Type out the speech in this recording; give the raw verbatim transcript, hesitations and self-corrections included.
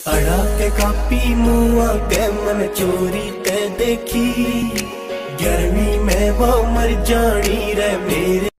अड़ा के कापी मुआ के मन चोरी ते देखी, गर्मी में वो मर जानी रे मेरे।